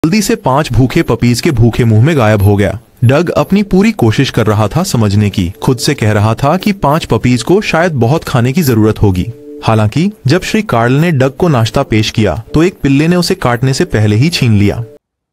जल्दी से 5 भूखे पपीज के भूखे मुंह में गायब हो गया। डग अपनी पूरी कोशिश कर रहा था समझने की, खुद से कह रहा था कि 5 पपीज को शायद बहुत खाने की जरूरत होगी। हालांकि जब श्री कार्ल ने डग को नाश्ता पेश किया तो एक पिल्ले ने उसे काटने से पहले ही छीन लिया।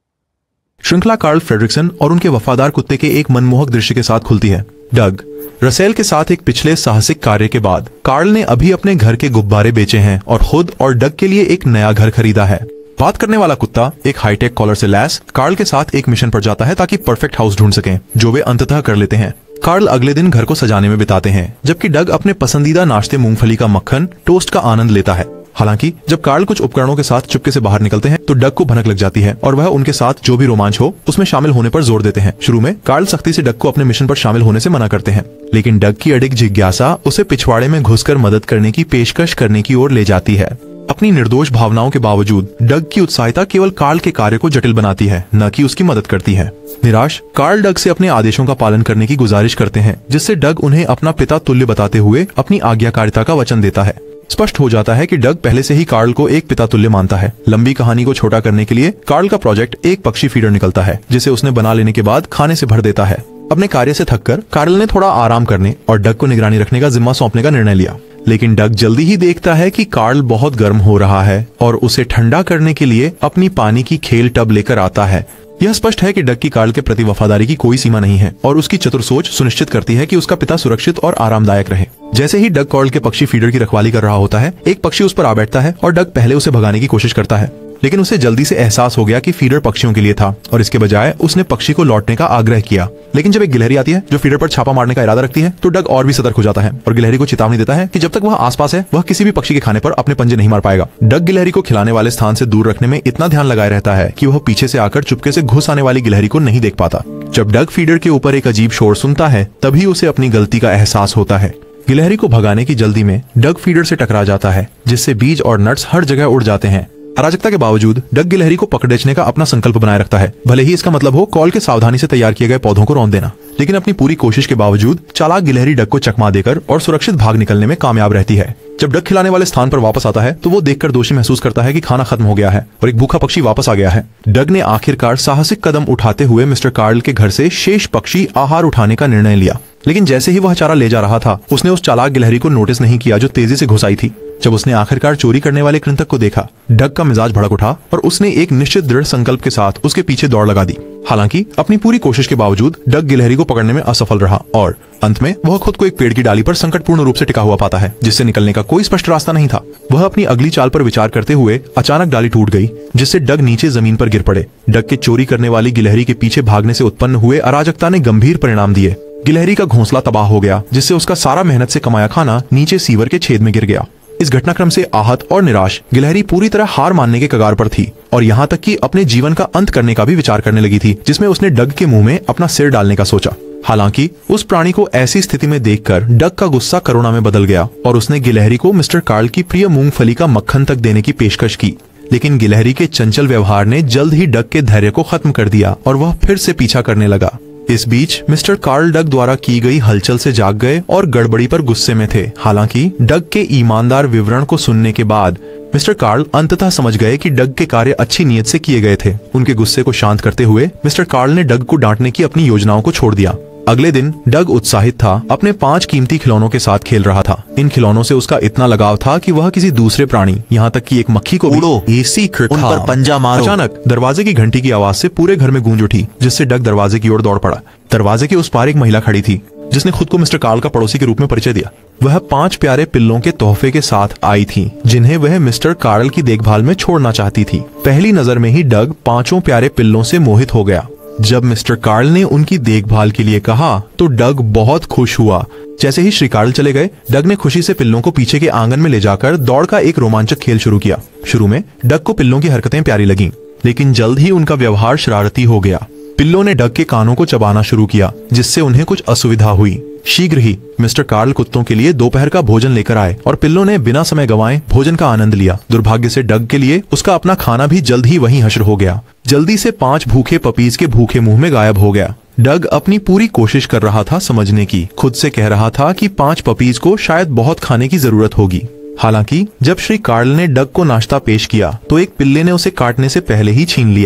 श्रृंखला कार्ल फ्रेडरिक्सन और उनके वफादार कुत्ते के एक मनमोहक दृश्य के साथ खुलती है। डग रसेल के साथ एक पिछले साहसिक कार्य के बाद कार्ल ने अभी अपने घर के गुब्बारे बेचे हैं और खुद और डग के लिए एक नया घर खरीदा है। बात करने वाला कुत्ता एक हाईटेक कॉलर से लैस कार्ल के साथ एक मिशन पर जाता है ताकि परफेक्ट हाउस ढूंढ सकें, जो वे अंततः कर लेते हैं। कार्ल अगले दिन घर को सजाने में बिताते हैं, जबकि डग अपने पसंदीदा नाश्ते मूंगफली का मक्खन टोस्ट का आनंद लेता है। हालांकि जब कार्ल कुछ उपकरणों के साथ चुपके से बाहर निकलते हैं तो डग को भनक लग जाती है और वह उनके साथ जो भी रोमांच हो उसमें शामिल होने पर जोर देते हैं। शुरू में कार्ल सख्ती से डग को अपने मिशन पर शामिल होने से मना करते हैं, लेकिन डग की अडिग जिज्ञासा उसे पिछवाड़े में घुसकर मदद करने की पेशकश करने की ओर ले जाती है। अपनी निर्दोष भावनाओं के बावजूद डग की उत्साहिता केवल कार्ल के कार्य को जटिल बनाती है, न कि उसकी मदद करती है। निराश कार्ल डग से अपने आदेशों का पालन करने की गुजारिश करते हैं, जिससे डग उन्हें अपना पिता तुल्य बताते हुए अपनी आज्ञाकारिता का वचन देता है। स्पष्ट हो जाता है कि डग पहले से ही कार्ल को एक पिता तुल्य मानता है। लंबी कहानी को छोटा करने के लिए कार्ल का प्रोजेक्ट एक पक्षी फीडर निकलता है, जिसे उसने बना लेने के बाद खाने से भर देता है। अपने कार्य से थककर कार्ल ने थोड़ा आराम करने और डग को निगरानी रखने का जिम्मा सौंपने का निर्णय लिया, लेकिन डग जल्दी ही देखता है कि कार्ल बहुत गर्म हो रहा है और उसे ठंडा करने के लिए अपनी पानी की खेल टब लेकर आता है। यह स्पष्ट है कि डग की कार्ल के प्रति वफादारी की कोई सीमा नहीं है और उसकी चतुर सोच सुनिश्चित करती है कि उसका पिता सुरक्षित और आरामदायक रहे। जैसे ही डग कार्ल के पक्षी फीडर की रखवाली कर रहा होता है, एक पक्षी उस पर आ बैठता है और डग पहले उसे भगाने की कोशिश करता है, लेकिन उसे जल्दी से एहसास हो गया कि फीडर पक्षियों के लिए था और इसके बजाय उसने पक्षी को लौटने का आग्रह किया। लेकिन जब एक गिलहरी आती है जो फीडर पर छापा मारने का इरादा रखती है तो डग और भी सतर्क हो जाता है और गिलहरी को चेतावनी देता है कि जब तक वह आसपास है वह किसी भी पक्षी के खाने पर अपने पंजे नहीं मार पाएगा। डग गिलहरी को खिलाने वाले स्थान से दूर रखने में इतना ध्यान लगाए रहता है कि वह पीछे से आकर चुपके से घुस आने वाली गिलहरी को नहीं देख पाता। जब डग फीडर के ऊपर एक अजीब शोर सुनता है तभी उसे अपनी गलती का एहसास होता है। गिलहरी को भगाने की जल्दी में डग फीडर से टकरा जाता है, जिससे बीज और नट्स हर जगह उड़ जाते हैं। अराजकता के बावजूद डग गिलहरी को पकड़ने का अपना संकल्प बनाए रखता है, भले ही इसका मतलब हो कॉल के सावधानी से तैयार किए गए पौधों को रौंद देना। लेकिन अपनी पूरी कोशिश के बावजूद चालाक गिलहरी डग को चकमा देकर और सुरक्षित भाग निकलने में कामयाब रहती है। जब डग खिलाने वाले स्थान पर वापस आता है तो वो देखकर दोषी महसूस करता है कि खाना खत्म हो गया है और एक भूखा पक्षी वापस आ गया है। डग ने आखिरकार साहसिक कदम उठाते हुए मिस्टर कार्ल के घर से शेष पक्षी आहार उठाने का निर्णय लिया, लेकिन जैसे ही वह चारा ले जा रहा था उसने उस चालाक गिलहरी को नोटिस नहीं किया जो तेजी से घुस आई थी। जब उसने आखिरकार चोरी करने वाले कृंतक को देखा, डग का मिजाज भड़क उठा और उसने एक निश्चित दृढ़ संकल्प के साथ उसके पीछे दौड़ लगा दी। हालांकि अपनी पूरी कोशिश के बावजूद डग गिलहरी को पकड़ने में असफल रहा और अंत में वह खुद को एक पेड़ की डाली पर संकटपूर्ण रूप से टिका हुआ पाता है, जिससे निकलने का कोई स्पष्ट रास्ता नहीं था। वह अपनी अगली चाल पर विचार करते हुए अचानक डाली टूट गई, जिससे डग नीचे जमीन पर गिर पड़े। डग के चोरी करने वाली गिलहरी के पीछे भागने से उत्पन्न हुए अराजकता ने गंभीर परिणाम दिए। गिलहरी का घोंसला तबाह हो गया, जिससे उसका सारा मेहनत से कमाया खाना नीचे सीवर के छेद में गिर गया। इस घटनाक्रम से आहत और निराश गिलहरी पूरी तरह हार मानने के कगार पर थी और यहाँ तक कि अपने जीवन का अंत करने का भी विचार करने लगी थी, जिसमें उसने डग के मुंह में अपना सिर डालने का सोचा। हालांकि उस प्राणी को ऐसी स्थिति में देखकर डग का गुस्सा करुणा में बदल गया और उसने गिलहरी को मिस्टर कार्ल की प्रिय मूंगफली का मक्खन तक देने की पेशकश की। लेकिन गिलहरी के चंचल व्यवहार ने जल्द ही डग के धैर्य को खत्म कर दिया और वह फिर से पीछा करने लगा। इस बीच मिस्टर कार्ल डग द्वारा की गई हलचल से जाग गए और गड़बड़ी पर गुस्से में थे। हालांकि डग के ईमानदार विवरण को सुनने के बाद मिस्टर कार्ल अंततः समझ गए कि डग के कार्य अच्छी नीयत से किए गए थे। उनके गुस्से को शांत करते हुए मिस्टर कार्ल ने डग को डांटने की अपनी योजनाओं को छोड़ दिया। अगले दिन डग उत्साहित था, अपने 5 कीमती खिलौनों के साथ खेल रहा था। इन खिलौनों से उसका इतना लगाव था कि वह किसी दूसरे प्राणी, यहाँ तक कि एक मक्खी को भी उन पर पंजा मारो। अचानक दरवाजे की घंटी की आवाज से पूरे घर में गूंज उठी, जिससे डग दरवाजे की ओर दौड़ पड़ा। दरवाजे के उस पार एक महिला खड़ी थी, जिसने खुद को मिस्टर कार्ल का पड़ोसी के रूप में परिचय दिया। वह 5 प्यारे पिल्लों के तोहफे के साथ आई थी, जिन्हें वह मिस्टर कार्ल की देखभाल में छोड़ना चाहती थी। पहली नजर में ही डग 5 प्यारे पिल्लों से मोहित हो गया। जब मिस्टर कार्ल ने उनकी देखभाल के लिए कहा तो डग बहुत खुश हुआ। जैसे ही श्री कार्ल चले गए, डग ने खुशी से पिल्लों को पीछे के आंगन में ले जाकर दौड़ का एक रोमांचक खेल शुरू किया। शुरू में डग को पिल्लों की हरकतें प्यारी लगीं, लेकिन जल्द ही उनका व्यवहार शरारती हो गया। पिल्लों ने डग के कानों को चबाना शुरू किया, जिससे उन्हें कुछ असुविधा हुई। शीघ्र ही मिस्टर कार्ल कुत्तों के लिए दोपहर का भोजन लेकर आए और पिल्लों ने बिना समय गंवाए भोजन का आनंद लिया। दुर्भाग्य से डग के लिए उसका अपना खाना भी जल्द ही वहीं हश्र हो गया। जल्दी से 5 भूखे पपीज के भूखे मुंह में गायब हो गया। डग अपनी पूरी कोशिश कर रहा था समझने की, खुद से कह रहा था कि 5 पपीज को शायद बहुत खाने की जरूरत होगी। हालांकि जब श्री कार्ल ने डग को नाश्ता पेश किया तो एक पिल्ले ने उसे काटने से पहले ही छीन लिया।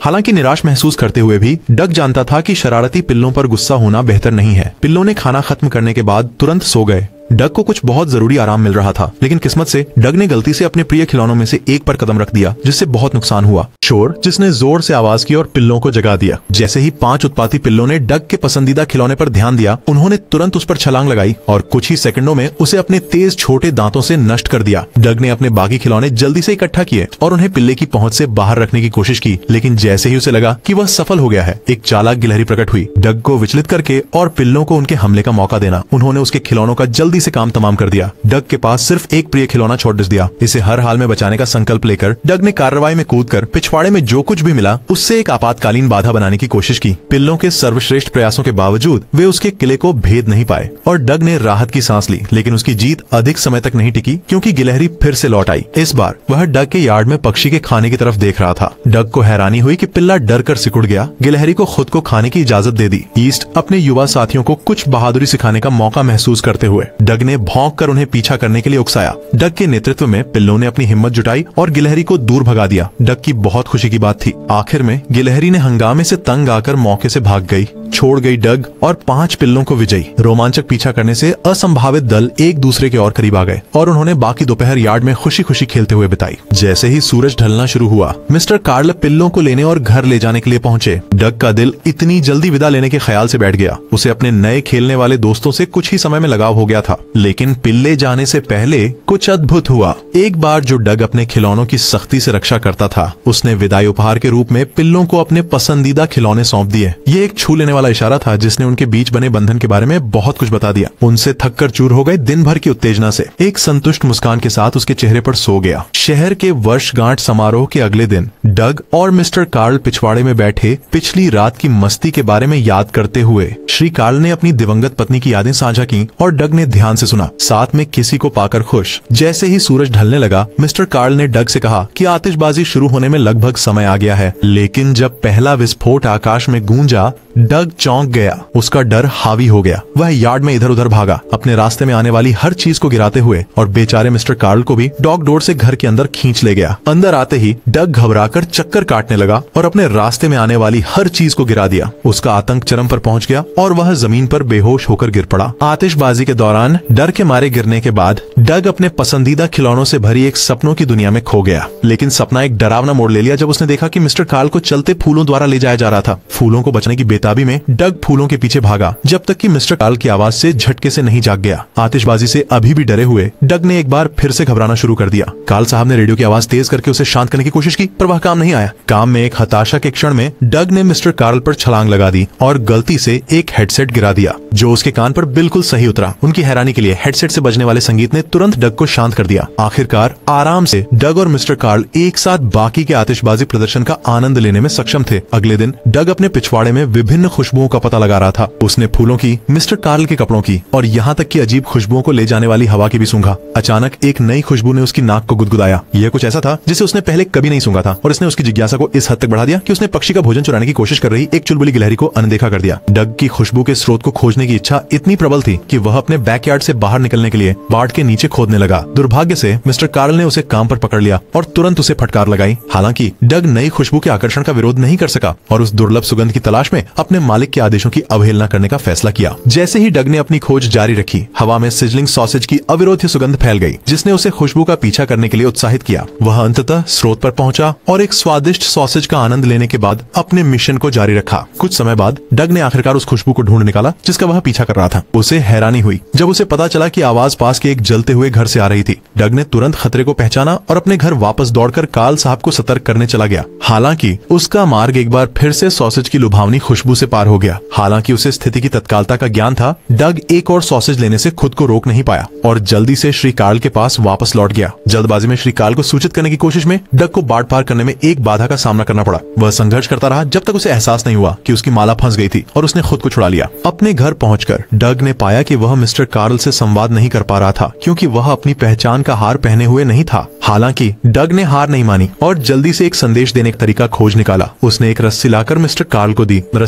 हालांकि निराश महसूस करते हुए भी डग जानता था कि शरारती पिल्लों पर गुस्सा होना बेहतर नहीं है। पिल्लों ने खाना खत्म करने के बाद तुरंत सो गए। डग को कुछ बहुत जरूरी आराम मिल रहा था, लेकिन किस्मत से डग ने गलती से अपने प्रिय खिलौनों में से एक पर कदम रख दिया, जिससे बहुत नुकसान हुआ। शोर जिसने जोर से आवाज की और पिल्लों को जगा दिया। जैसे ही 5 उत्पाती पिल्लों ने डग के पसंदीदा खिलौने पर ध्यान दिया, उन्होंने तुरंत उस पर छलांग लगाई और कुछ ही सेकंडों में उसे अपने तेज छोटे दांतों से नष्ट कर दिया। डग ने अपने बाकी खिलौने जल्दी से इकट्ठा किए और उन्हें पिल्ले की पहुंच से बाहर रखने की कोशिश की, लेकिन जैसे ही उसे लगा कि वह सफल हो गया है, एक चालाक गिलहरी प्रकट हुई। डग को विचलित करके और पिल्लों को उनके हमले का मौका देना, उन्होंने उसके खिलौनों का जल्दी से काम तमाम कर दिया। डग के पास सिर्फ एक प्रिय खिलौना छोड़ दिया। इसे हर हाल में बचाने का संकल्प लेकर डग ने कार्रवाई में कूदकर पिछवाड़े में जो कुछ भी मिला उससे एक आपातकालीन बाधा बनाने की कोशिश की। पिल्लों के सर्वश्रेष्ठ प्रयासों के बावजूद वे उसके किले को भेद नहीं पाए और डग ने राहत की सांस ली, लेकिन उसकी जीत अधिक समय तक नहीं टिकी, क्योंकि गिलहरी फिर से लौट आई। इस बार वह डग के यार्ड में पक्षी के खाने की तरफ देख रहा था। डग को हैरानी हुई कि पिल्ला डर कर सिकुड़ गया। गिलहरी को खुद को खाने की इजाजत दे दी। ईस्ट अपने युवा साथियों को कुछ बहादुरी सिखाने का मौका महसूस करते हुए डग ने भौंक कर उन्हें पीछा करने के लिए उकसाया। डग के नेतृत्व में पिल्लों ने अपनी हिम्मत जुटाई और गिलहरी को दूर भगा दिया। डग की बहुत खुशी की बात थी। आखिर में गिलहरी ने हंगामे से तंग आकर मौके से भाग गई, छोड़ गई डग और 5 पिल्लों को विजयी। रोमांचक पीछा करने से असंभावित दल एक दूसरे के और करीब आ गए और उन्होंने बाकी दोपहर यार्ड में खुशी खुशी खेलते हुए बिताई। जैसे ही सूरज ढलना शुरू हुआ, मिस्टर कार्ल पिल्लों को लेने और घर ले जाने के लिए पहुंचे। डग का दिल इतनी जल्दी विदा लेने के ख्याल से बैठ गया। उसे अपने नए खेलने वाले दोस्तों से कुछ ही समय में लगाव हो गया था, लेकिन पिल्ले जाने से पहले कुछ अद्भुत हुआ। एक बार जो डग अपने खिलौनों की सख्ती से रक्षा करता था, उसने विदाई उपहार के रूप में पिल्लों को अपने पसंदीदा खिलौने सौंप दिए। ये एक छू लेने वाला इशारा था, जिसने उनके बीच बने बंधन के बारे में बहुत कुछ बता दिया। उनसे थककर चूर हो गए दिन भर की उत्तेजना से। एक संतुष्ट मुस्कान के साथ उसके चेहरे पर सो गया। शहर के वर्षगांठ समारोह के अगले दिन डग और मिस्टर कार्ल पिछवाड़े में बैठे पिछली रात की मस्ती के बारे में याद करते हुए श्री कार्ल ने अपनी दिवंगत पत्नी की यादें साझा की और डग ने ध्यान से सुना, साथ में किसी को पाकर खुश। जैसे ही सूरज ढलने लगा, मिस्टर कार्ल ने डग से कहा कि आतिशबाजी शुरू होने में लगभग समय आ गया है। लेकिन जब पहला विस्फोट आकाश में गूंजा, डग चौंक गया। उसका डर हावी हो गया। वह यार्ड में इधर उधर भागा, अपने रास्ते में आने वाली हर चीज को गिराते हुए, और बेचारे मिस्टर कार्ल को भी डॉग डोर से घर के अंदर खींच ले गया। अंदर आते ही डग घबराकर चक्कर काटने लगा और अपने रास्ते में आने वाली हर चीज को गिरा दिया। उसका आतंक चरम पर पहुंच गया और वह जमीन पर बेहोश होकर गिर पड़ा। आतिशबाजी के दौरान डर के मारे गिरने के बाद डग अपने पसंदीदा खिलौनों से भरी एक सपनों की दुनिया में खो गया। लेकिन सपना एक डरावना मोड़ ले लिया जब उसने देखा कि मिस्टर कार्ल को चलते फूलों द्वारा ले जाया जा रहा था। फूलों को बचने की बेताबी में डग फूलों के पीछे भागा, जब तक कि मिस्टर कार्ल की आवाज से झटके से नहीं जाग गया। आतिशबाजी से अभी भी डरे हुए डग ने एक बार फिर से घबराना शुरू कर दिया। कार्ल साहब ने रेडियो की आवाज तेज करके उसे शांत करने की कोशिश की, पर वह काम नहीं आया। काम में एक हताशा के क्षण में डग ने मिस्टर कार्ल पर छलांग लगा दी और गलती से एक हेडसेट गिरा दिया, जो उसके कान पर बिल्कुल सही उतरा। उनकी हैरानी के लिए हेडसेट से बजने वाले संगीत ने तुरंत डग को शांत कर दिया। आखिरकार आराम से डग और मिस्टर कार्ल एक साथ बाकी के आतिशबाजी प्रदर्शन का आनंद लेने में सक्षम थे। अगले दिन डग अपने पिछवाड़े में विभिन्न खुशबुओं का पता लगा रहा था। उसने फूलों की, मिस्टर कार्ल के कपड़ों की और यहाँ तक कि अजीब खुशबुओं को ले जाने वाली हवा की भी सूंघा। अचानक एक नई खुशबू ने उसकी नाक को गुदगुदाया। यह कुछ ऐसा था जिसे उसने पहले कभी नहीं सूंघा था और इसने उसकी जिज्ञासा को इस हद तक बढ़ा दिया कि उसने पक्षी का भोजन चुराने की कोशिश कर रही एक चुलबुली गिलहरी को अनदेखा कर दिया। डग की खुशबू के स्रोत को खोजने की इच्छा इतनी प्रबल थी कि वह अपने बैकयार्ड से बाहर निकलने के लिए बाड़ के नीचे खोदने लगा। दुर्भाग्य से मिस्टर कार्ल ने उसे काम पर पकड़ लिया और तुरंत उसे फटकार लगाई। हालांकि डग नई खुशबू के आकर्षण का विरोध नहीं कर सका और उस दुर्लभ सुगंध की तलाश में अपने मालिक के आदेशों की अवहेलना करने का फैसला किया। जैसे ही डग ने अपनी खोज जारी रखी, हवा में सिजलिंग सॉसेज की अविरोध सुगंध फैल गई, जिसने उसे खुशबू का पीछा करने के लिए उत्साहित किया। वह अंततः स्रोत पर पहुंचा और एक स्वादिष्ट सॉसेज का आनंद लेने के बाद अपने मिशन को जारी रखा। कुछ समय बाद डग ने आखिरकार उस खुशबू को ढूंढ निकाला जिसका वह पीछा कर रहा था। उसे हैरानी हुई जब उसे पता चला कि आवाज पास के एक जलते हुए घर से आ रही थी। डग ने तुरंत खतरे को पहचाना और अपने घर वापस दौड़कर कार्ल साहब को सतर्क करने चला गया। हालांकि उसका मार्ग एक बार फिर से सॉसेज की लुभावनी खुशबू से पार हो गया। हालांकि उसे स्थिति की तत्कालता का ज्ञान था, डग एक और सॉसेज लेने से खुद को रोक नहीं पाया और जल्दी से श्री कार्ल के पास वापस लौट गया। जल्दबाजी में श्री कार्ल को सूचित करने की कोशिश में डग को बाढ़ पार करने में एक बाधा का सामना करना पड़ा। वह संघर्ष करता रहा जब तक उसे एहसास नहीं हुआ कि उसकी माला फंस गई थी और उसने खुद को छुड़ा लिया। अपने घर पहुंचकर डग ने पाया कि वह मिस्टर कार्ल से संवाद नहीं कर पा रहा था, क्योंकि वह अपनी पहचान का हार पहने हुए नहीं था। हालांकि डग ने हार नहीं मानी और जल्दी से एक संदेश देने का तरीका खोज निकाला। उसने एक रस्सी लाकर मिस्टर कार्ल को दी। रस्सी का उपयोग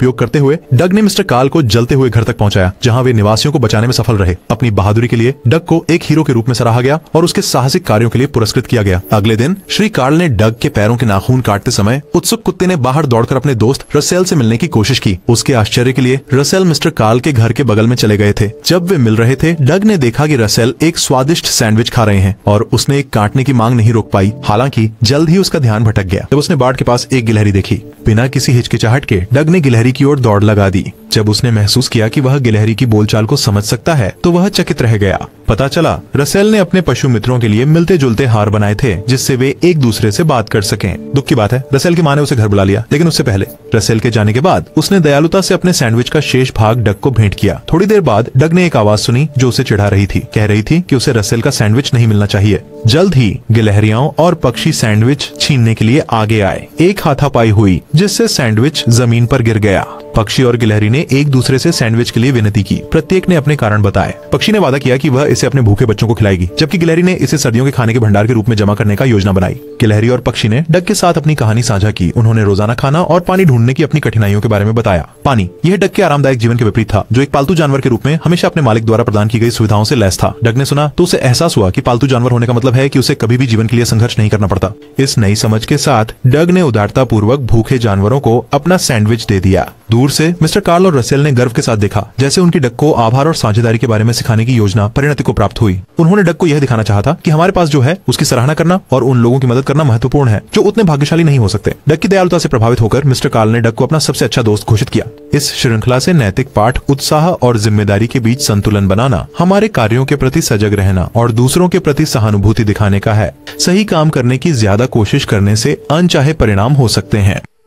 उपयोग करते हुए डग ने मिस्टर कार्ल को जलते हुए घर तक पहुंचाया, जहां वे निवासियों को बचाने में सफल रहे। अपनी बहादुरी के लिए डग को एक हीरो के रूप में सराहा गया और उसके साहसिक कार्यों के लिए पुरस्कृत किया गया। अगले दिन श्री कार्ल ने डग के पैरों के नाखून काटते समय उत्सुक कुत्ते ने बाहर दौड़कर अपने दोस्त रसेल से मिलने की कोशिश की। उसके आश्चर्य के लिए रसेल मिस्टर कार्ल के घर के बगल में चले गए थे। जब वे मिल रहे थे, डग ने देखा कि रसेल एक स्वादिष्ट सैंडविच खा रहे हैं और उसने एक काटने की मांग नहीं रोक पाई। हालांकि जल्द ही उसका ध्यान भटक गया जब उसने बार्ड के पास एक गिलहरी देखी। बिना किसी हिचकिचाहट के डग ने गिलहरी की ओर दौड़ लगा दी। जब उसने महसूस किया कि वह गिलहरी की बोलचाल को समझ सकता है तो वह चकित रह गया। पता चला रसेल ने अपने पशु मित्रों के लिए मिलते जुलते हार बनाए थे जिससे वे एक दूसरे से बात कर सकें। दुख की बात है, रसेल की मां ने उसे घर बुला लिया, लेकिन उससे पहले रसेल के जाने के बाद उसने दयालुता से अपने सैंडविच का शेष भाग डग को भेंट किया। थोड़ी देर बाद डग ने एक आवाज सुनी जो उसे चिढ़ा रही थी। कह रही थी कि उसे रसेल का सैंडविच नहीं मिलना चाहिए। जल्द ही गिलहरियों और पक्षी सैंडविच छीनने के लिए आगे आए। एक हाथापाई हुई जिससे सैंडविच जमीन पर गिर गया। पक्षी और गिलहरी ने एक दूसरे से सैंडविच के लिए विनती की। प्रत्येक ने अपने कारण बताए। पक्षी ने वादा किया कि वह इसे अपने भूखे बच्चों को खिलाएगी, जबकि गिलहरी ने इसे सर्दियों के खाने के भंडार के रूप में जमा करने का योजना बनाई। गिलहरी और पक्षी ने डग के साथ अपनी कहानी साझा की। उन्होंने रोजाना खाना और पानी ढूंढने की अपनी कठिनाइयों के बारे में बताया। पानी, यह डग के आरामदायक जीवन के विपरीत था, जो एक पालतू जानवर के रूप में हमेशा अपने मालिक द्वारा प्रदान की गई सुविधाओं से लैस था। डग ने सुना तो उसे एहसास हुआ कि पालतू जानवर होने का मतलब है कि उसे कभी भी जीवन के लिए संघर्ष नहीं करना पड़ता। इस नई समझ के साथ डग ने उदारता पूर्वक भूखे जानवरों को अपना सैंडविच दे दिया। दूर से मिस्टर कार्ल और रसेल ने गर्व के साथ देखा जैसे उनकी डग को आभार और साझेदारी के बारे में सिखाने की योजना परिणति को प्राप्त हुई। उन्होंने डग को यह दिखाना चाहा था कि हमारे पास जो है उसकी सराहना करना और उन लोगों की मदद करना महत्वपूर्ण है जो उतने भाग्यशाली नहीं हो सकते। डग की दयालुता से प्रभावित होकर मिस्टर कार्ल ने डग को अपना सबसे अच्छा दोस्त घोषित किया। इस श्रृंखला से नैतिक पाठ उत्साह और जिम्मेदारी के बीच संतुलन बनाना, हमारे कार्यों के प्रति सजग रहना और दूसरों के प्रति सहानुभूति दिखाने का है। सही काम करने की ज्यादा कोशिश करने से अनचाहे परिणाम हो सकते हैं।